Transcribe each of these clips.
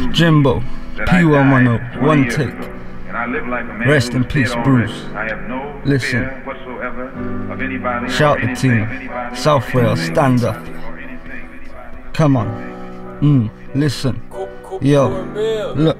Jimbo, P110, one take. Rest in peace, Bruce. Listen, shout the team, South Wales, stand up. Come on, listen, yo, look,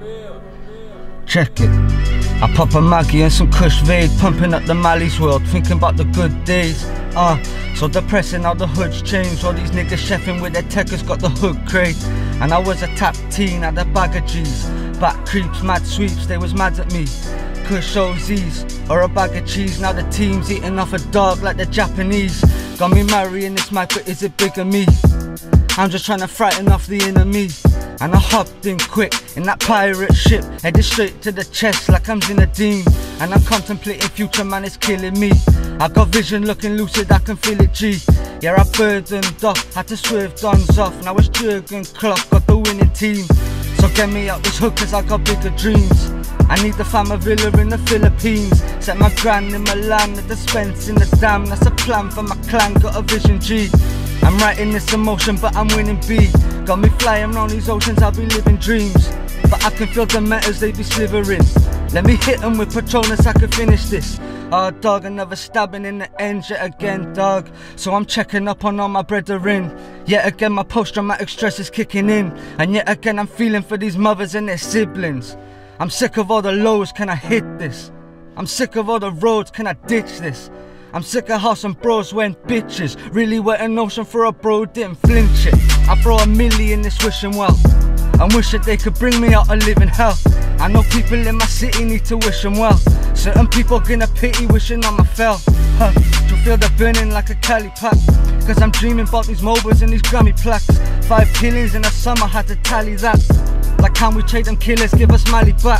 check it. I pop a Maggie and some Kush Vade, pumping up the Mali's world, thinking about the good days. So depressing how the hood's changed. All these niggas chefing with their techers got the hood crate. And I was a tap teen at the bag of G's. Back creeps, mad sweeps, they was mad at me. Kush OZs, or a bag of cheese. Now the team's eating off a dog like the Japanese. Got me marrying this mic, but is it bigger me? I'm just trying to frighten off the enemy. And I hopped in quick in that pirate ship, headed straight to the chest like I'm Zinedine. And I'm contemplating future, man, it's killing me. I got vision looking lucid, I can feel it, G. Yeah, I burdened off, had to swerve guns off. Now it's Jurgen Klopp, got the winning team. So get me out this hood, cause I got bigger dreams. I need the fama villa in the Philippines. Set my grand in Milan, the dispense in the dam. That's a plan for my clan, got a vision, G. I'm writing this emotion, but I'm winning B. Got me flying round these oceans, I'll be living dreams. But I can feel the metals, they be slithering. Let me hit them with Patronus, I can finish this. Oh dog, another stabbing in the end yet again, dog. So I'm checking up on all my brethren. Yet again my post-traumatic stress is kicking in. And yet again I'm feeling for these mothers and their siblings. I'm sick of all the lows, can I hit this? I'm sick of all the roads, can I ditch this? I'm sick of how some bros went bitches. Really wet an ocean for a bro, didn't flinch it. I throw a million this wishing well, and wish that they could bring me out of living hell. I know people in my city need to wish them well. Certain people gonna pity wishing on my fell. To feel the burning like a Cali pack. Cause I'm dreaming about these mobiles and these Grammy plaques. 5 killings in the summer, had to tally that. Like can we trade them killers, give us Mali back.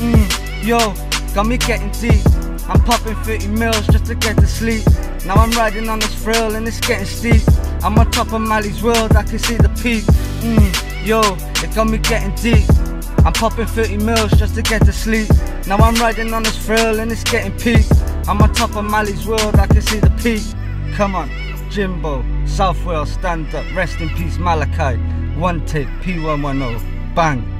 Yo, got me getting deep. I'm popping 30 mils just to get to sleep. Now I'm riding on this thrill and it's getting steep. I'm on top of Mali's world, I can see the peak. Yo, it got me getting deep. I'm popping 30 mils just to get to sleep. Now I'm riding on this thrill and it's getting peak. I'm on top of Mali's world, I can see the peak. Come on, Jimbo, South Wales, stand up, rest in peace Malachi. One take, P110, bang.